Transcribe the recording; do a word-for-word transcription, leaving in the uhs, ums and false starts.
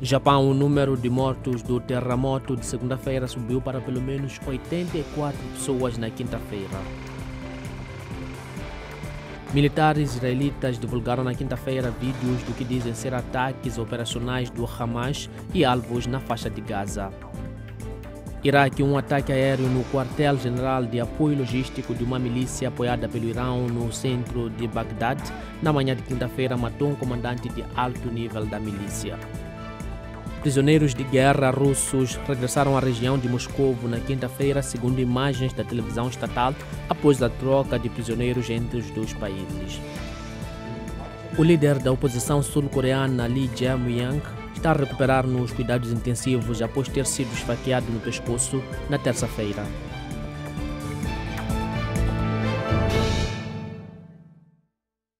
Japão, o número de mortos do terremoto de segunda-feira subiu para pelo menos oitenta e quatro pessoas na quinta-feira. Militares israelitas divulgaram na quinta-feira vídeos do que dizem ser ataques operacionais do Hamas e alvos na faixa de Gaza. Iraque, um ataque aéreo no quartel-general de apoio logístico de uma milícia apoiada pelo Irão no centro de Bagdad, na manhã de quinta-feira, matou um comandante de alto nível da milícia. Prisioneiros de guerra russos regressaram à região de Moscou na quinta-feira, segundo imagens da televisão estatal, após a troca de prisioneiros entre os dois países. O líder da oposição sul-coreana, Lee Jae-myung, está a recuperar nos cuidados intensivos após ter sido esfaqueado no pescoço na terça-feira.